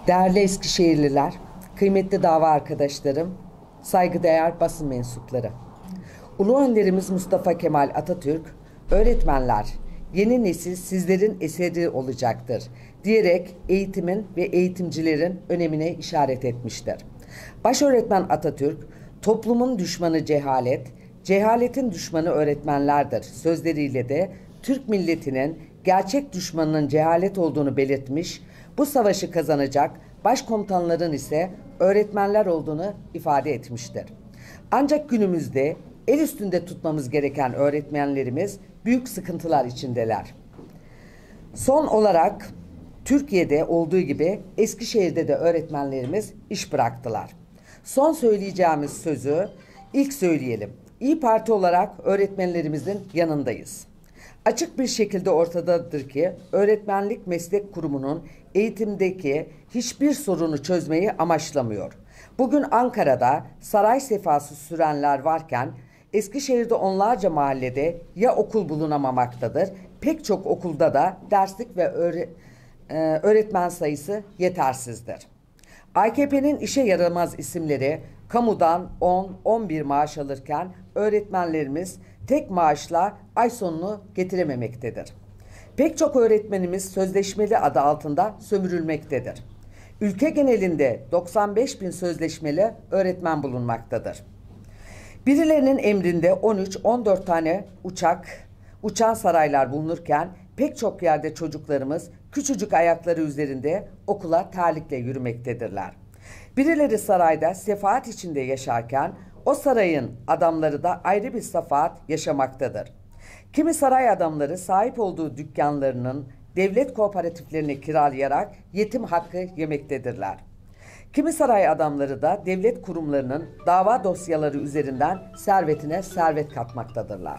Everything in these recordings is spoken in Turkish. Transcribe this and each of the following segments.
Değerli Eskişehirliler, kıymetli dava arkadaşlarım, saygıdeğer basın mensupları. Ulu önderimiz Mustafa Kemal Atatürk, öğretmenler, yeni nesil sizlerin eseri olacaktır diyerek eğitimin ve eğitimcilerin önemine işaret etmiştir. Başöğretmen Atatürk, toplumun düşmanı cehalet, cehaletin düşmanı öğretmenlerdir sözleriyle de Türk milletinin gerçek düşmanının cehalet olduğunu belirtmiş, bu savaşı kazanacak başkomutanların ise öğretmenler olduğunu ifade etmiştir. Ancak günümüzde el üstünde tutmamız gereken öğretmenlerimiz büyük sıkıntılar içindeler. Son olarak Türkiye'de olduğu gibi Eskişehir'de de öğretmenlerimiz iş bıraktılar. Son söyleyeceğimiz sözü ilk söyleyelim. İYİ Parti olarak öğretmenlerimizin yanındayız. Açık bir şekilde ortadadır ki öğretmenlik meslek kurumunun eğitimdeki hiçbir sorunu çözmeyi amaçlamıyor. Bugün Ankara'da saray sefası sürenler varken Eskişehir'de onlarca mahallede ya okul bulunamamaktadır, pek çok okulda da derslik ve öğretmen sayısı yetersizdir. AKP'nin işe yaramaz isimleri kamudan 10-11 maaş alırken öğretmenlerimiz tek maaşla ay sonunu getirememektedir. Pek çok öğretmenimiz sözleşmeli adı altında sömürülmektedir. Ülke genelinde 95 bin sözleşmeli öğretmen bulunmaktadır. Birilerinin emrinde 13-14 tane uçan saraylar bulunurken pek çok yerde çocuklarımız küçücük ayakları üzerinde okula terlikle yürümektedirler. Birileri sarayda sefaat içinde yaşarken o sarayın adamları da ayrı bir sefaat yaşamaktadır. Kimi saray adamları sahip olduğu dükkanlarının devlet kooperatiflerini kiralayarak yetim hakkı yemektedirler. Kimi saray adamları da devlet kurumlarının dava dosyaları üzerinden servetine servet katmaktadırlar.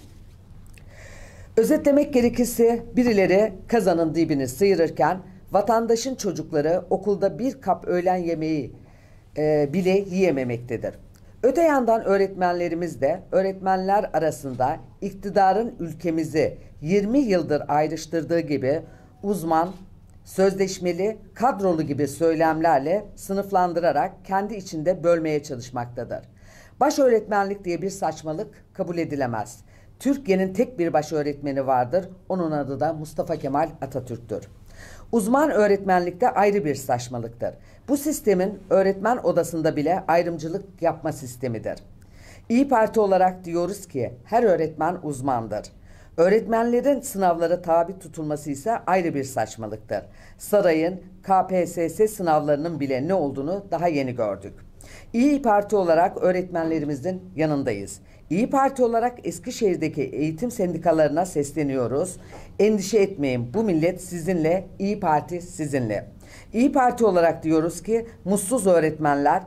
Özetlemek gerekirse birileri kazanın dibini sıyırırken vatandaşın çocukları okulda bir kap öğlen yemeği bile yiyememektedir. Öte yandan öğretmenlerimiz de öğretmenler arasında iktidarın ülkemizi 20 yıldır ayrıştırdığı gibi uzman, sözleşmeli, kadrolu gibi söylemlerle sınıflandırarak kendi içinde bölmeye çalışmaktadır. Başöğretmenlik diye bir saçmalık kabul edilemez. Türkiye'nin tek bir başöğretmeni vardır. Onun adı da Mustafa Kemal Atatürk'tür. Uzman öğretmenlikte ayrı bir saçmalıktır. Bu sistemin öğretmen odasında bile ayrımcılık yapma sistemidir. İYİ Parti olarak diyoruz ki her öğretmen uzmandır. Öğretmenlerin sınavlara tabi tutulması ise ayrı bir saçmalıktır. Sarayın KPSS sınavlarının bile ne olduğunu daha yeni gördük. İYİ Parti olarak öğretmenlerimizin yanındayız. İYİ Parti olarak Eskişehir'deki eğitim sendikalarına sesleniyoruz. Endişe etmeyin, bu millet sizinle, İYİ Parti sizinle. İYİ Parti olarak diyoruz ki mutsuz öğretmenler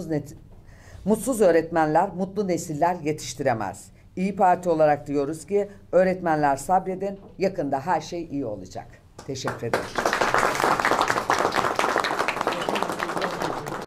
mutlu nesiller yetiştiremez. İYİ Parti olarak diyoruz ki öğretmenler sabredin, yakında her şey iyi olacak. Teşekkür ederim.